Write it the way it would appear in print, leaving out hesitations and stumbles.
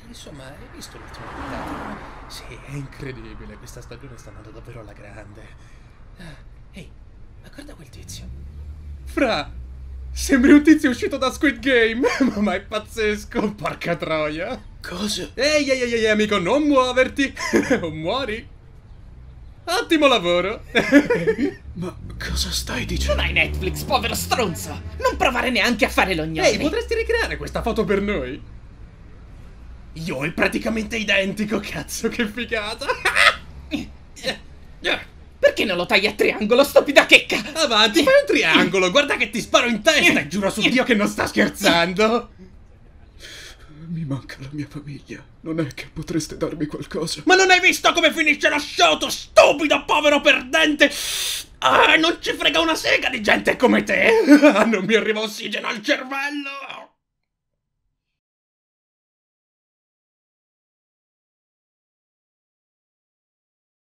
Insomma, hai visto l'ultima puntata? Sì, è incredibile, questa stagione sta andando davvero alla grande. Ehi, ma guarda quel tizio. Fra, sembri un tizio uscito da Squid Game, ma è pazzesco, porca troia. Cosa? Ehi, amico, non muoverti, o muori. Ottimo lavoro. Ma cosa stai dicendo? Non hai Netflix, povero stronzo! Non provare neanche a fare lo gnome! Ehi, potresti ricreare questa foto per noi? Io è praticamente identico, cazzo, che figata! Perché non lo tagli a triangolo, stupida checca? Avanti, fai un triangolo, guarda che ti sparo in testa e giuro su Dio che non sta scherzando! Mi manca la mia famiglia. Non è che potreste darmi qualcosa? Ma non hai visto come finisce lo show, tu stupido povero perdente? Ah, non ci frega una sega di gente come te! Non mi arriva ossigeno al cervello!